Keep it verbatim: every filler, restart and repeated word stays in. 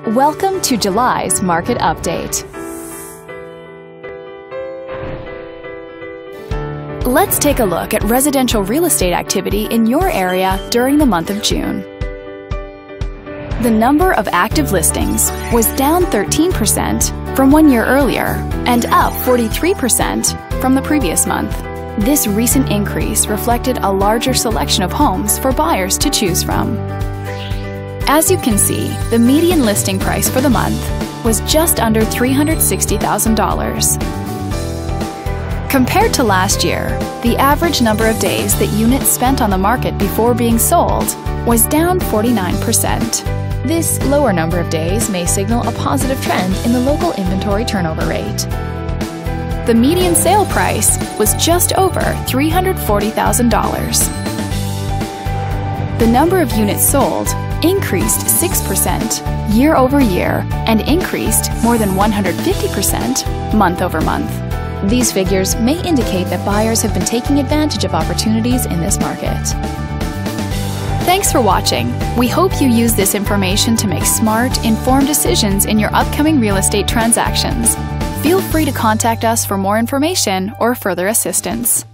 Welcome to July's Market Update. Let's take a look at residential real estate activity in your area during the month of June. The number of active listings was down thirteen percent from one year earlier and up forty-three percent from the previous month. This recent increase reflected a larger selection of homes for buyers to choose from. As you can see, the median listing price for the month was just under three hundred sixty thousand dollars. Compared to last year, the average number of days that units spent on the market before being sold was down forty-nine percent. This lower number of days may signal a positive trend in the local inventory turnover rate. The median sale price was just over three hundred forty thousand dollars. The number of units sold increased six percent year over year and increased more than one hundred fifty percent month over month. These figures may indicate that buyers have been taking advantage of opportunities in this market. Thanks for watching. We hope you use this information to make smart, informed decisions in your upcoming real estate transactions. Feel free to contact us for more information or further assistance.